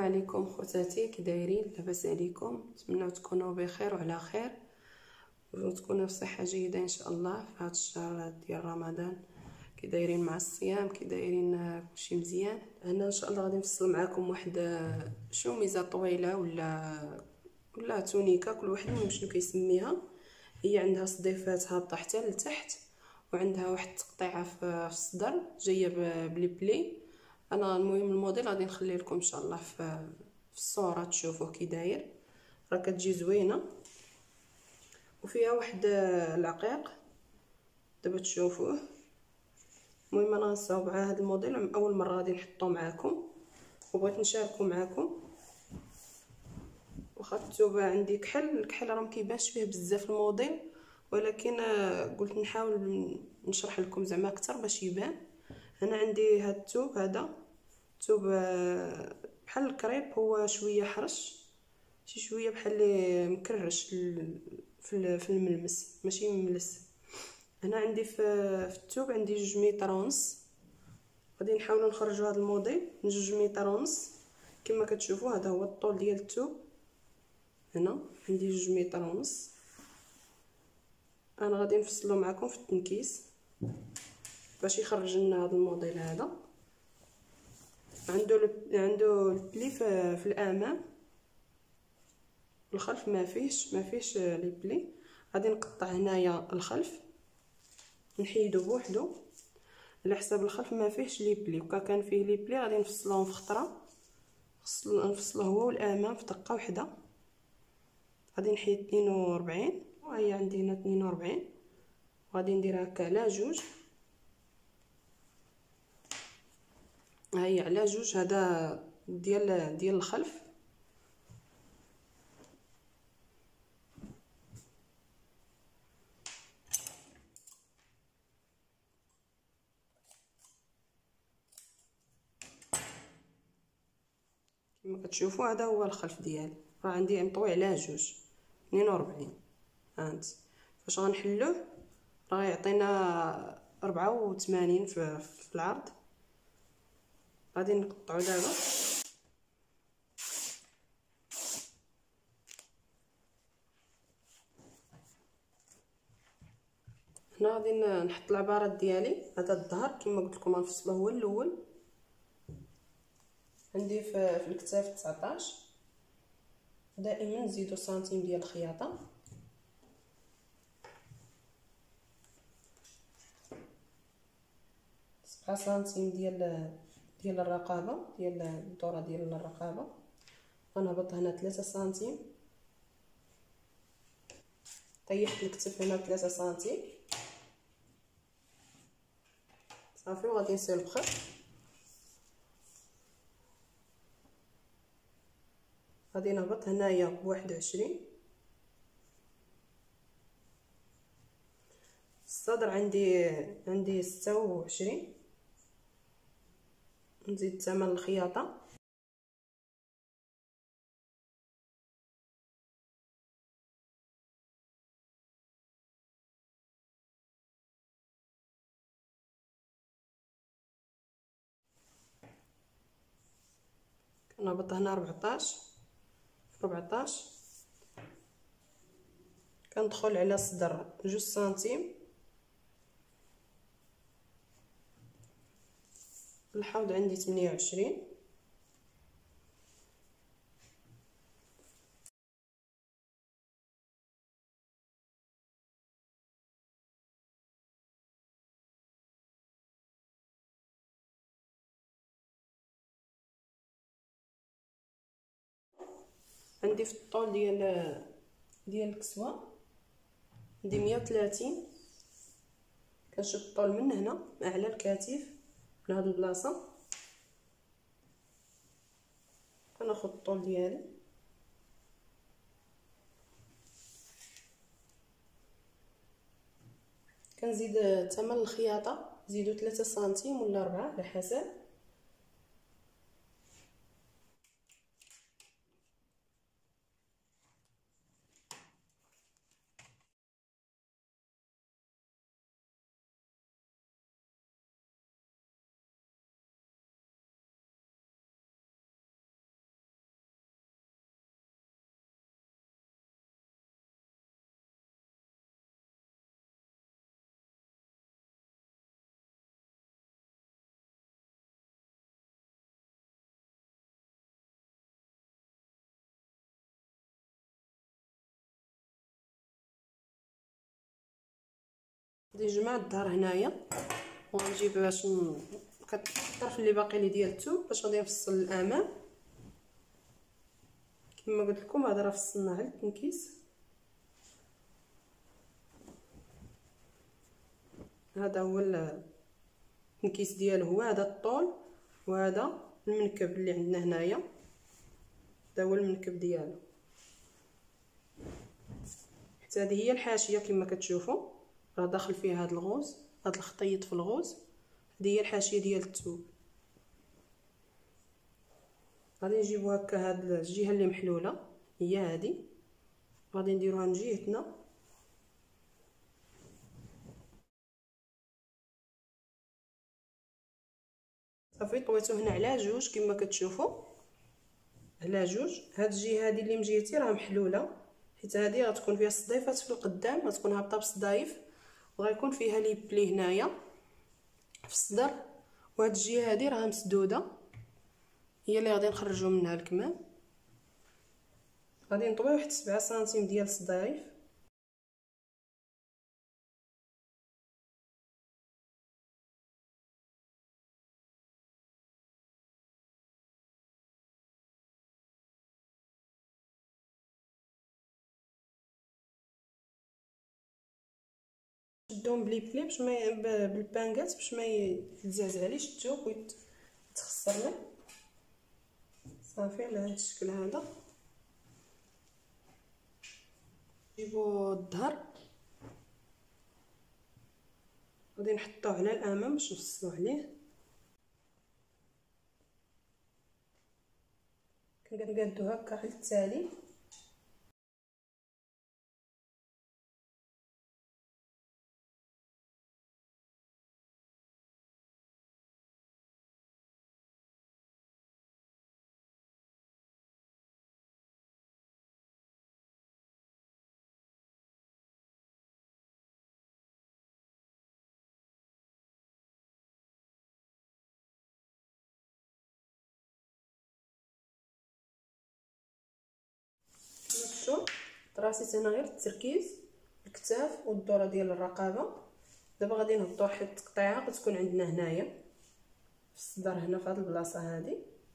عليكم خواتاتي، كي دايرين؟ لاباس عليكم؟ نتمنى تكونوا بخير وعلى خير وتكونوا في صحه جيده ان شاء الله في هذا الشهر ديال رمضان. كي دايرين مع الصيام؟ كي دايرين؟ كلشي مزيان؟ انا ان شاء الله غادي نفصل معكم واحد شوميزه طويله ولا تونيكا، كل واحد منهم شنو كيسميها. هي عندها صديفات هابطه حتى لتحت، وعندها واحد التقطيعه في الصدر جايه بلي بلي. انا المهم الموديل غادي نخلي لكم ان شاء الله في الصوره تشوفوه كي داير. راه كتجي زوينه وفيها واحد العقيق دابا تشوفوه. المهم انا غنصاوب على هذا الموديل اول مره غادي نحطو معكم وبغيت نشاركو معكم. واخا الثوب عندي الكحل راه مكيبانش فيه بزاف الموديل، ولكن قلت نحاول نشرح لكم زعما اكثر باش يبان. انا عندي هاد الثوب، هذا ثوب بحال الكريب، هو شويه حرش، شي شويه بحال اللي مكررش في الملمس، ماشي مملس. هنا عندي في الثوب عندي 2 متر ونص. غادي نحاولوا نخرجوا هذا الموديل 2 متر ونص. كما كتشوفوا هذا هو الطول ديال الثوب. هنا عندي 2 متر ونص. انا غادي نفصلوا معكم في التنكيس باش يخرج لنا هذا الموديل. هذا عنده البلي في الامام، الخلف ما فيهش لي بلي. غادي نقطع هنايا الخلف نحيدو بوحدو على حساب الخلف ما فيهش لي بلي، وكا كان فيه لي بلي غادي نفصلوهم في خطره، نفصلوه هو والامام في دقه واحده. غادي نحيد 42 وهي عندي هنا 42، وغادي ندير هكا على جوج. ها هي على جوج، هذا ديال الخلف. كما كتشوفوا هذا هو الخلف ديالي، راه عندي مطوي على جوج 42. هانت فاش غنحلوه راه يعطينا 84 في العرض. غادي نقطعو دابا. هنا غادي نحط العبارات ديالي. هذا الظهر كما قلت لكم غنفصلوه هو الاول. عندي في الكتاف 19. دائما نزيدو سنتيم ديال الخياطه. سبعة سنتيم ديال الرقبه، ديال الدوره ديال الرقبه. غنهبط هنا 3 سنتيم. طيحت الكتف هنا 3 سنتيم صافي. وغادي نسير البخط. غادي نهبط هنايا ب21. الصدر عندي 26. نزيد ثمن الخياطه. كنهبط هنا 14 في 14. كندخل على الصدر 2 سنتيم. الحوض عندي 28. عندي في الطول ديال الكسوه عندي 130. كنشد الطول من هنا اعلى الكتف من هاد البلاصه. كناخد الطول ديالي كنزيد ثمن الخياطه. زيدوا 3 سنتيم ولا 4 على حسب. غادي نجمع الظهر هنايا وغنجيب باش الطرف اللي باقي لي ديال الثوب باش غادي نفصل الامام. كما قلت لكم هذا راه فصلناه على التنكيس. هذا هو التنكيس ديالو، هو هذا الطول وهذا المنكب اللي عندنا هنايا، هذا هو المنكب ديالو. حتى هذه هي الحاشيه كما كتشوفوا، راه داخل فيها هذا الغوز، هذا الخطيط في الغوز. هذه هي الحاشيه ديال الثوب. غادي نجيبو هكا هاد الجهه اللي محلوله هي هذه، غادي نديروها من جهتنا. صافي طويتو هنا على جوج كما كتشوفوا، على جوج. هاد الجهه هذه اللي من جهتي راه محلوله، حيت هذه غتكون فيها الصديفات في القدام، غتكون هابطه بالصدايف، وغيكون فيها لي بلي هنايا في الصدر. وهاد الجهه هذه راه مسدوده، هي اللي غادي نخرجوا منها الكمام. غادي نطويو واحد 7 سنتيم ديال الصدايف. شدوهم بلي بلي باش ما بالبانكات باش ما يتزعزعليش الثوب ويتخسر لي. صافي على هذا الشكل هذا. نجيبو الظهر غادي نحطوه على الامام باش نفصلو عليه. كنقادو هكا على التالي. شفتوا راسيت هنا غير التركيز الكتاف والدوره ديال الرقبه. دابا غادي نهبطوا واحد التقطيعه كتكون عندنا هنايا في الصدر، هنا في هذه البلاصه هذه.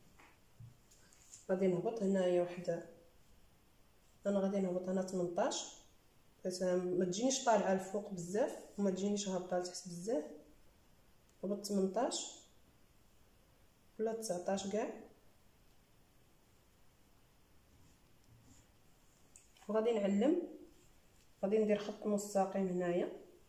غادي نهبط هنايا واحد، انا غادي نهبط هنا 18 باش ما تجينيش طالعه الفوق بزاف وما تجينيش هابطه لتحت بزاف. هبط 18 ولا 19 كاع. وغادي نعلم، غادي ندير خط مستقيم هنايا.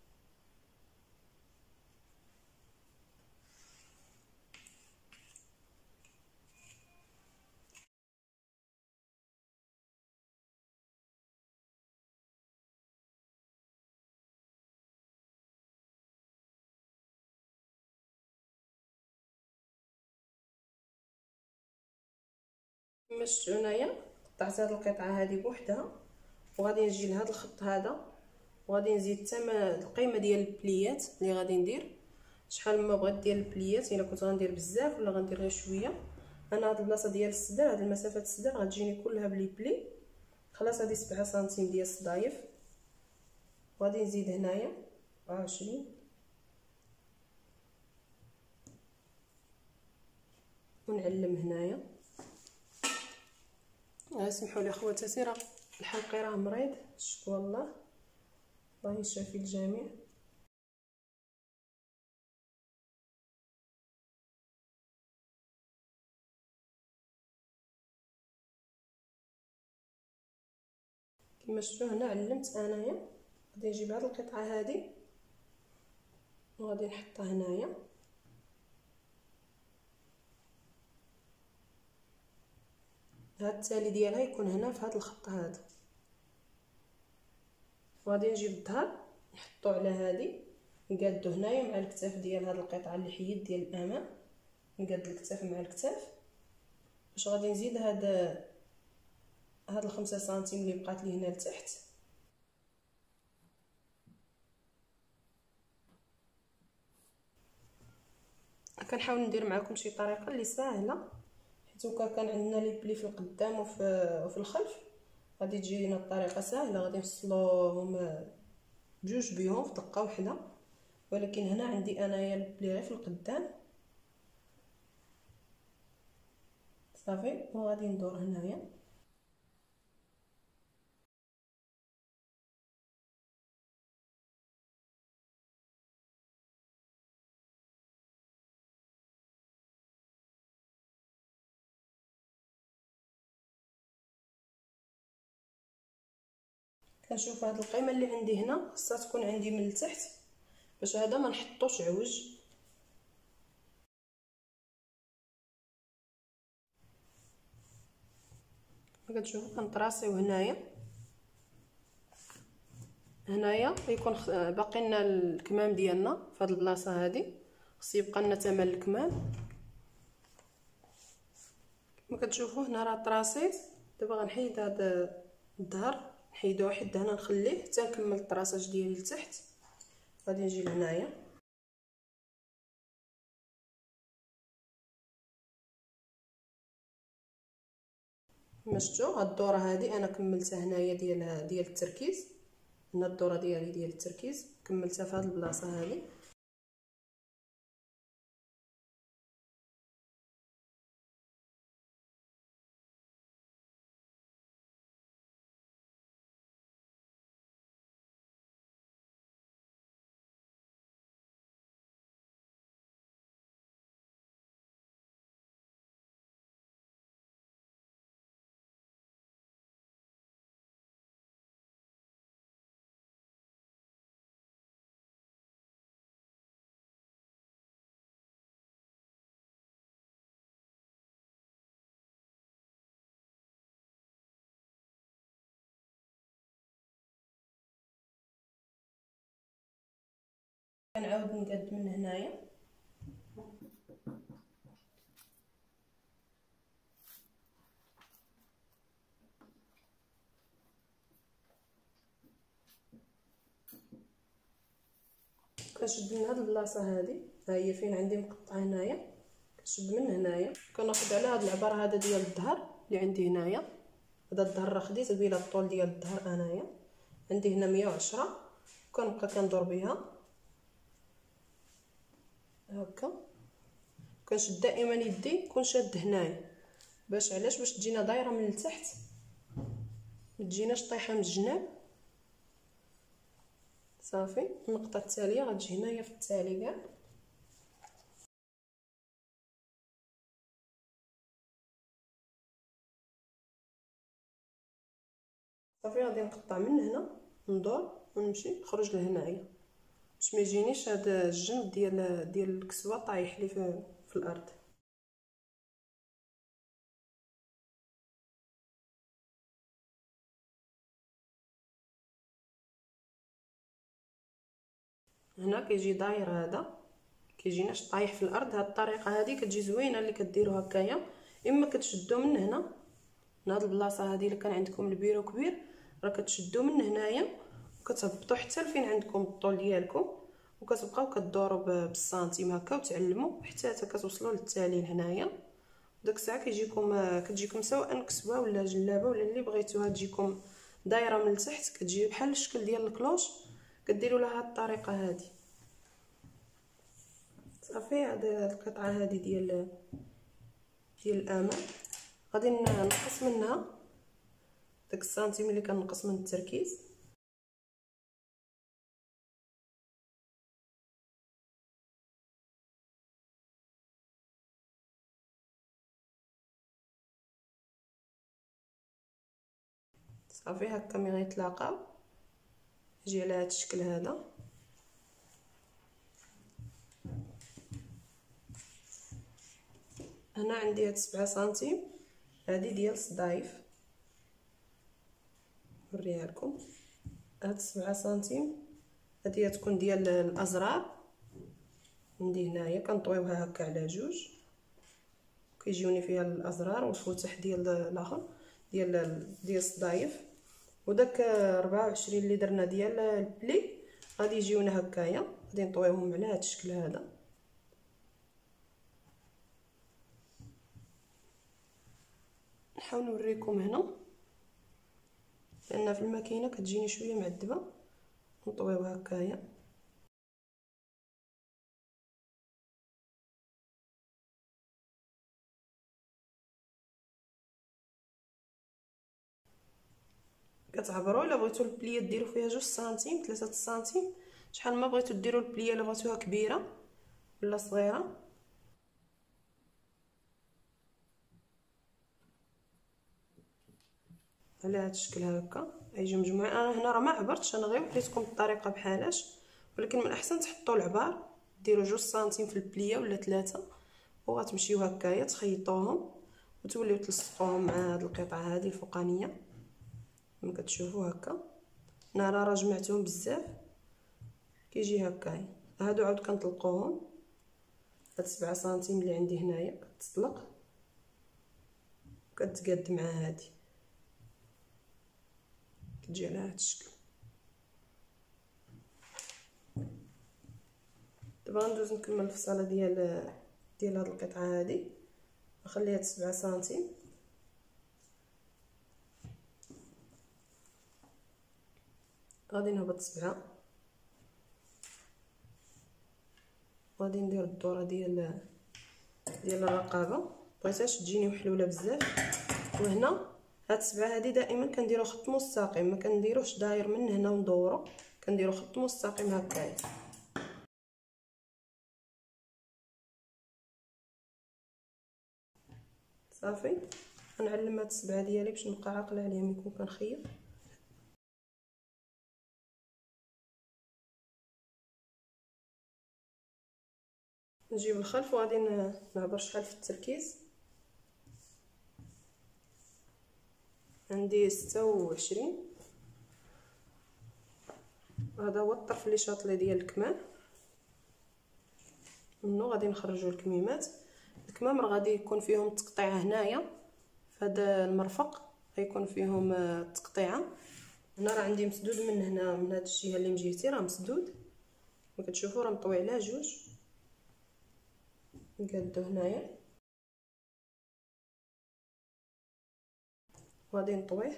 كما شفتوا هنايا قطعت هذه القطعه هذه بوحدها، وغادي نجي لهذا الخط هذا وغادي نزيد حتى القيمه ديال البليات اللي غادي ندير. شحال ما بغيت ديال البليات، الا كنت غندير بزاف ولا غندير غير شويه. انا هاد البلاصه ديال الصدر، هاد المسافه الصدر غتجيني كلها بلي بلي. خلاص هذه 7 سنتيم ديال الصدايف، وغادي نزيد هنايا 24 ونعلم هنايا. اسمحوا لي خواتاتي، راه الحلقي راه مريض، شكوى الله يشافي الجميع. كما شفتوا هنا علمت انايا. غادي نجيب هذه القطعه هذه وغادي نحطها هنايا. هذا التالي ديالها يكون هنا في هذا الخط هذا. وغادي نجيب الظهر نحطو على هذه، نقادو هنايا مع الكتاف ديال هذه القطعه اللي حيد ديال الامام. نقاد الكتاف مع الكتاف باش غادي نزيد هاد 5 سنتيم اللي بقات لي هنا لتحت. كنحاول ندير معكم شي طريقه اللي ساهله، حيت كان عندنا لي بلي في القدام وفي الخلف، غادي تجينا الطريقه ساهله. غادي نفصلوهم بجوج بيهم في دقه واحده. ولكن هنا عندي انايا البلي غير في القدام. صافي، وغادي ندور هنايا. كنشوف هاد القيمه اللي عندي هنا خصها تكون عندي من التحت باش هذا ما نحطوش عوج. كتشوفوا كنطراسيو هنايا يكون باقي لنا الكمام ديالنا في هاد البلاصه هادي، خص يبقى لنا تمام الكمام. كما كتشوفوا هنا راه طراسيت. دابا غنحيد هاد الظهر، نحيدو حتى هنا نخليه حتى نكمل الطراساج ديالي لتحت. غادي نجي لهنايا. كما شفتوا هاد الدوره هادي انا كملتها هنايا ديال التركيز. هنا الدوره ديالي ديال التركيز كملتها في هاد البلاصه هادي. كنعاود نقاد من هنايا. كنشد من هاد البلاصه هادي، ها هي فين عندي مقطعه هنايا، كنشد من هنايا. كناخذ على هاد العبار هذا ديال الظهر اللي عندي هنايا. هذا الظهر راه خديت بلا الطول ديال الظهر انايا عندي هنا 110، كنبقى كندور بها هكا. كنشد دائما يدي كون شاد هنايا باش علاش؟ باش تجينا دايره من التحت، ما تجيناش طايحه من الجناب. صافي، النقطه التاليه غتجي هنايا في التالي كاع. صافي غادي نقطع من هنا، ندور ونمشي نخرج لهنايا باش ما يجينيش هذا الجنب ديال الكسوه طايح لي في الارض. هنا كيجي داير هذا، كيجيناش طايح في الارض. هاد الطريقه هذه كتجي زوينه اللي كديروا هكايا. اما كتشدوا من هنا من هاد البلاصه هذه، الا كان عندكم البيرو كبير راه كتشدوا من هنايا وكتهبطوا حتى لفين عندكم الطول ديالكم، وكتبقاو كدوروا بالسنتيم هكا وتعلموا حتى كتوصلوا للتالي لهنايا. داك الساعه كتجيكم سواء كسوه ولا جلابه ولا اللي بغيتوها تجيكم دايره من التحت، كتجي بحال الشكل ديال الكلوش. كديروا لها هاد الطريقه هذه. صافي، هاد القطعه هذه ديال الامام غادي نقص منها داك السنتيم اللي كنقص من التركيز. صافي هكا ملي غيتلاقاو يجي على هذا الشكل هذا. هنا عندي هاد 7 سنتيم هادي ديال الصدايف، نوريها لكم. هاد 7 سنتيم هادي تكون ديال الازرار. عندي هنايا كنطويوها هكا على جوج، كيجيوني فيها الازرار والفتح ديال الاخر ديال الصدايف. وداك 24 اللي درنا ديال البلي غادي يجيونا هكايا. غادي نطويوهم على هذا الشكل هذا. نحاول نوريكم هنا لان في الماكينه كتجيني شويه معذبه. نطويوها هكايا. كتعبروا. الا بغيتو البليه ديروا فيها 2 سنتيم 3 سنتيم، شحال ما بغيتو ديروا البليه، الا بغيتوها كبيره ولا صغيره. على هذا الشكل هكا يجي مجموعين. انا هنا راه ما عبرتش، انا غير وريتكم الطريقه بحالاش، ولكن من الاحسن تحطوا العبار، ديروا 2 سنتيم في البليه ولا 3، وغتمشيو هكايا تخيطوهم وتوليو تلصقوهم مع هاد القطعه هذه الفوقانيه كما كتشوفوا هكا. انا راه جمعتهم بزاف كيجي هكايا. هادو عاود كنطلقوهم، هاد 7 سنتيم اللي عندي هنايا كتطلق كتقاد مع هادي، كتجي على هاد الشكل. دابا غندوز نكمل الفصاله ديال هاد القطعه هادي، نخليها 7 سنتيم. غادي نهبط 7، غادي ندير الدوره ديال الرقبه، مبغيتهاش تجيني محلوله بزاف. وهنا هاد 7 هادي دائما كنديرو خط مستقيم، ما كنديروش داير من هنا وندورو، كنديرو خط مستقيم هكايا. صافي غنعلم هاد 7 ديالي باش نبقى عاقله عليها ملي نكون كنخيط. نجيب الخلف وغادي نعبر شحال في التركيز. عندي 26. هذا هو الطرف اللي شاطلي ديال الكمام، منو غادي نخرجوا الكميمات. الكمام راه غادي يكون فيهم تقطيعه هنايا في هذا المرفق، غيكون فيهم تقطيعه. هنا راه عندي مسدود من هنا، من هذه الجهه اللي من جهتي راه مسدود، كما كتشوفوا راه مطوي على جوج، نقادو هنايا وغادي نطويه.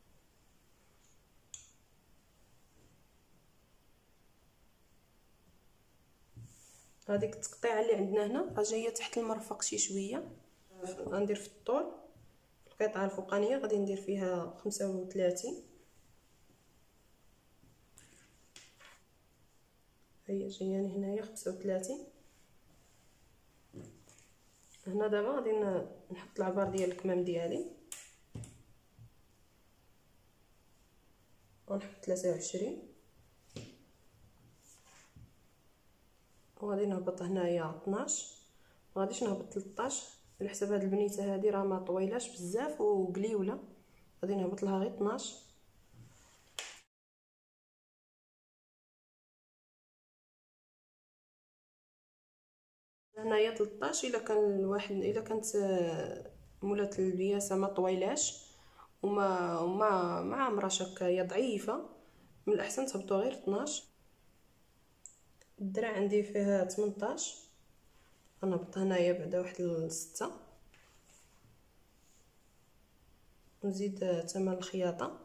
هذيك التقطيعه اللي عندنا هنا راه جايه تحت المرفق شي شويه. غندير في الطول القطعه الفوقانيه غادي ندير فيها 35، هي جاياني هنايا 35. هنا دابا غادي نحط العبار ديال الكمام ديالي ونحط 23، وغادي نهبط هنايا 12، مغاديش نهبط 13 على حساب هاد البنيته هادي راه ما طويلاش بزاف وقليوله، غادي نهبط لها غير 12. هنايا 13. الا كان الواحد الا كانت مولات البياسه ما طويلاش وما عمراش هكايا ضعيفه، من الاحسن تهبطوا غير 12. الدراع عندي فيها 18، غنهبط هنايا بعدا واحد 6 ونزيد ثمن الخياطه.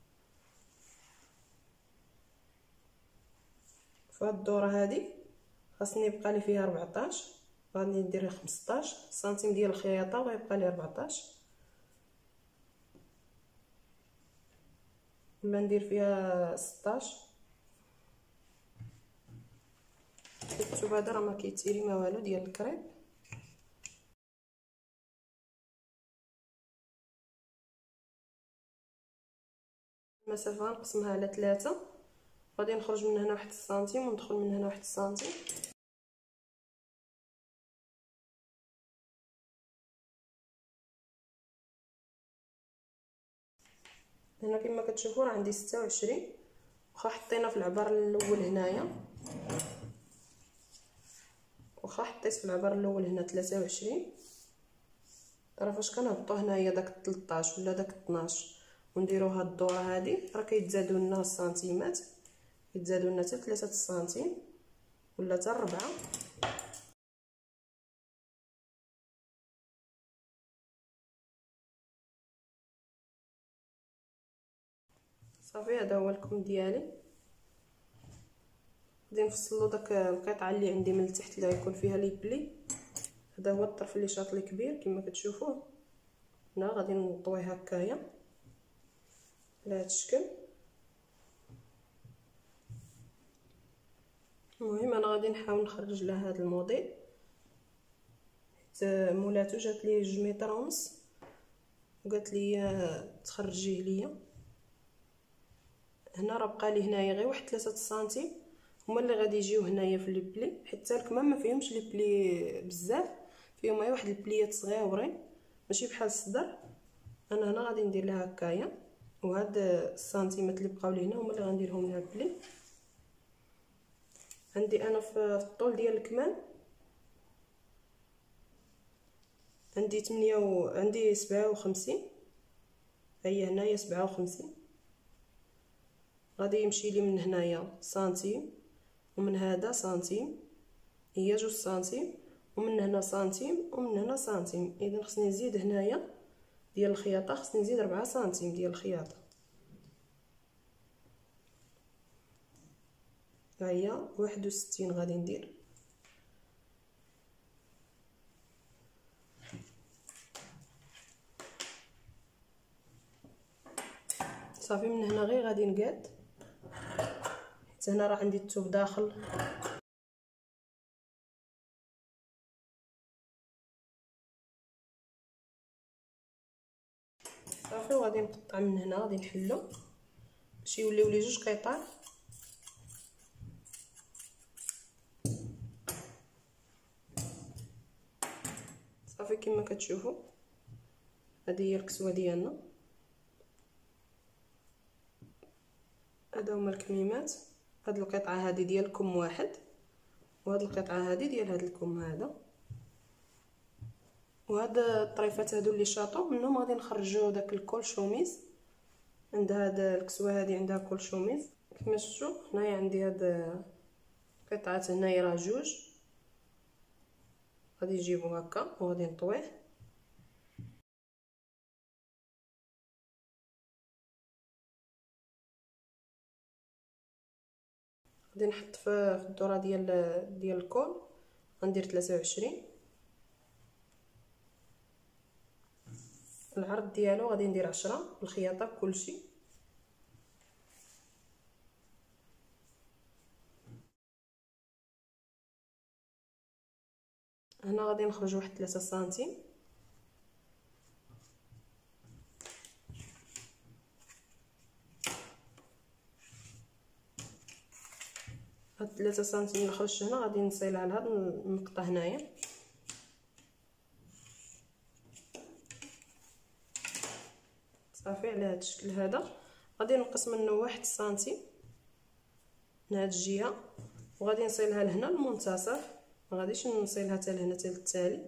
فهاد الدوره هادي خاصني يبقى لي فيها 14، غادي ندير 15 سنتيم ديال الخياطه وغيبقى لي 14، ولا ندير فيها 16. الكتب هذا راه ما كيتيري ما والو ديال الكريب. المسافه غنقسمها على 3، غادي نخرج من هنا 1 سنتيم وندخل من هنا 1 سنتيم. هنا كما كتشوفوا راه عندي 26، واخا حطينا في العبار الاول هنايا، واخا حطيت في العبار الاول هنا 23، راه فاش كنهبطوا هنايا داك 13 ولا داك 12 ونديروا هاد الدوره هادي راه كيتزادوا لنا السنتيمات، يتزادوا لنا حتى 3 سنتيم ولا حتى 4. صافي هذا هو الكم ديالي. غادي نفصلوا داك القطعه اللي عندي من التحت اللي غيكون فيها لي بلي. هذا هو الطرف اللي شاطلي كبير كما كتشوفوه. هنا غادي نطويه هكايا على هذا الشكل. المهم انا غادي نحاول نخرج لها هذا الموديل، حيت مولاتو جات لي 2 متر ونص وقالت لي تخرجيه ليا. هنا راه بقى لي هنايا غير واحد 3 سنتيم هما اللي غادي يجيو هنايا في لي بلي، حيت الكمام ما فيهمش لي بلي بزاف، فيهم غير واحد البليات صغيورين ماشي بحال الصدر. انا هنا غادي ندير لها هكايا، وهاد السنتيمات اللي بقاو لي هنا هما اللي غنديرهم لها بلي. عندي انا في الطول ديال الكمام عندي 8 عندي 57، هي هنايا 57. غادي يمشي لي من هنايا سنتيم، ومن هذا سنتيم، هي 2 سنتيم، ومن هنا سنتيم، ومن هنا سنتيم. اذا خصني نزيد هنايا ديال الخياطه، خصني نزيد 4 سنتيم ديال الخياطه. ها هي 61 غادي ندير. صافي من هنا غير غادي نقاد، حيت هنا راه عندي الثوب داخل. صافي وغادي نقطع من هنا، غادي نحلو باش يوليو لي 2 قطع. صافي كما كتشوفوا هذه هي الكسوه ديالنا. هادو هما الكميمات. هاد القطعه هذه ديال الكم واحد، وهاد القطعه هذه ديال هاد الكم هذا، وهاد الطريفات هادو اللي شاطو منهم غادي نخرجوا داك الكول شوميز. عند هاد الكسوه هذه عندها كول شوميز كما شفتوا. هنايا عندي هاد قطعات، هنايا راه 2 غادي نجيبو هكا وغادي نطويه. غادي نحط في الدوره ديال الكول، غندير 23. العرض ديالو غادي ندير 10 بالخياطه كلشي. هنا غادي نخرج واحد 3 سنتيم. هاد 3 سنتيم اللي خرجت هنا غادي نصيلها لهاد النقطه هنايا. صافي على هاد الشكل هذا غادي نقص منه 1 سنتيم من هاد الجهه، وغادي نصيلها لهنا المنتصف، ما غاديش نصيلها حتى لهنا حتى للتالي.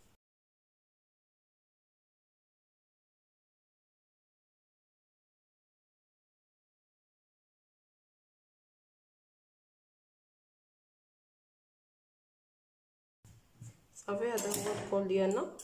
صافي هذا هو الكول ديالنا.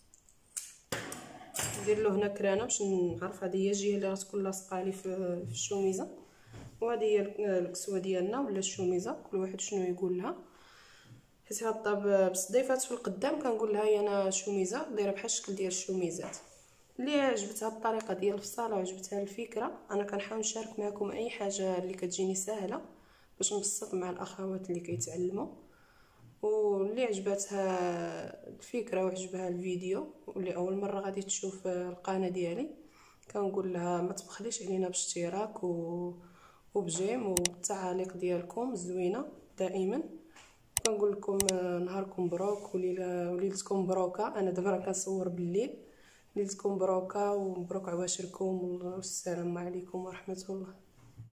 ندير له هنا كرانه باش نعرف هذه هي الجهه اللي غتكون لاصقه لي في الشوميزه. وهذه هي الكسوه ديالنا ولا الشوميزه، كل واحد شنو يقول لها. حيت هاد بالصديفات في القدام كنقول لها انا شوميزه دايره بحال الشكل ديال الشوميزات. اللي عجبتها الطريقه ديال الفصاله وعجبتها الفكره، انا كنحاول نشارك معكم اي حاجه اللي كتجيني سهله باش نبسط مع الاخوات اللي كيتعلموا، واللي عجبتها الفكره وعجبها الفيديو واللي اول مره غادي تشوف القناه ديالي، كنقول لها ما تبخليش علينا باشتراك وبجيم والتعاليق ديالكم الزوينه دائما. كنقول لكم نهاركم مبروك وليلتكم مبروكه. انا دابا راه كنصور بالليل. ليلتكم مبروكه ومبروك عواشركم، والسلام عليكم ورحمه الله.